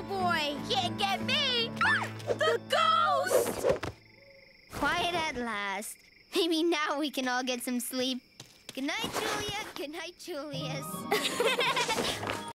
boy. Can't get me! The ghost! Quiet at last. Maybe now we can all get some sleep. Good night, Julia. Good night, Julius.